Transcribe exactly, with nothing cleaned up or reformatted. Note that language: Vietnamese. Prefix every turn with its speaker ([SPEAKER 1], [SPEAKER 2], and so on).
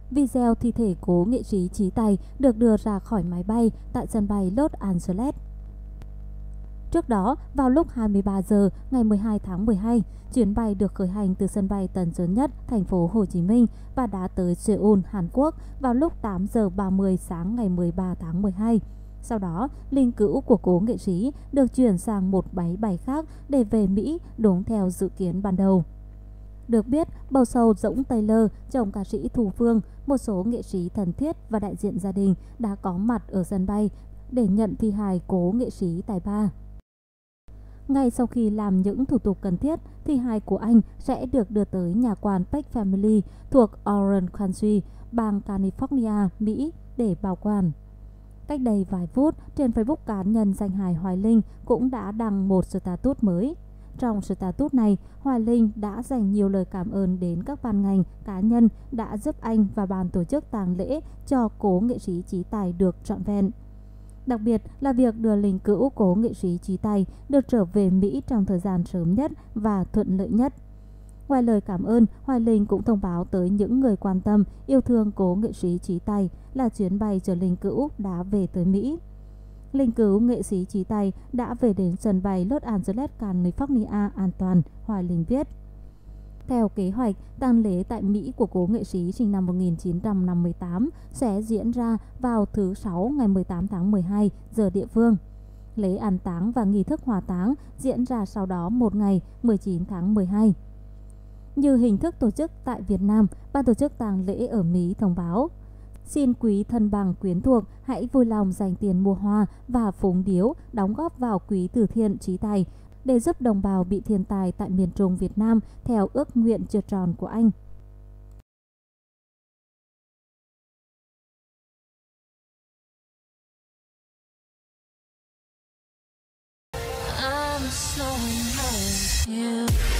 [SPEAKER 1] Video thi thể cố nghệ sĩ Trí Tài được đưa ra khỏi máy bay tại sân bay Los Angeles. Trước đó, vào lúc hai mươi ba giờ ngày mười hai tháng mười hai, chuyến bay được khởi hành từ sân bay Tân Sơn Nhất, thành phố Hồ Chí Minh và đã tới Seoul, Hàn Quốc vào lúc tám giờ ba mươi sáng ngày mười ba tháng mười hai. Sau đó, linh cữu của cố nghệ sĩ được chuyển sang một máy bay khác để về Mỹ đúng theo dự kiến ban đầu. Được biết, bầu sầu Dũng Taylor, chồng ca sĩ Thu Phương, một số nghệ sĩ thân thiết và đại diện gia đình đã có mặt ở sân bay để nhận thi hài cố nghệ sĩ Tài Ba. Ngay sau khi làm những thủ tục cần thiết, thi hài của anh sẽ được đưa tới nhà quan Peck Family thuộc Orange County, bang California, Mỹ để bảo quản. Cách đây vài phút, trên Facebook cá nhân danh hài Hoài Linh cũng đã đăng một status mới. Trong status này, Hoài Linh đã dành nhiều lời cảm ơn đến các ban ngành, cá nhân đã giúp anh và ban tổ chức tang lễ cho cố nghệ sĩ Trí Tài được trọn vẹn. Đặc biệt là việc đưa linh cữu cố nghệ sĩ Trí Tài được trở về Mỹ trong thời gian sớm nhất và thuận lợi nhất. Ngoài lời cảm ơn, Hoài Linh cũng thông báo tới những người quan tâm, yêu thương cố nghệ sĩ Trí Tài là chuyến bay chở linh cữu đã về tới Mỹ. Linh cữu nghệ sĩ Trí Tài đã về đến sân bay Los Angeles, California an toàn, Hoài Linh viết. Theo kế hoạch, tang lễ tại Mỹ của cố nghệ sĩ sinh năm một nghìn chín trăm năm mươi tám sẽ diễn ra vào thứ Sáu ngày mười tám tháng mười hai giờ địa phương. Lễ an táng và nghi thức hỏa táng diễn ra sau đó một ngày mười chín tháng mười hai. Như hình thức tổ chức tại Việt Nam, ban tổ chức tang lễ ở Mỹ thông báo: xin quý thân bằng quyến thuộc hãy vui lòng dành tiền mua hoa và phúng điếu đóng góp vào quỹ từ thiện Trí Tài để giúp đồng bào bị thiên tai tại miền Trung Việt Nam theo ước nguyện chưa tròn của anh.
[SPEAKER 2] I'm so in love with you.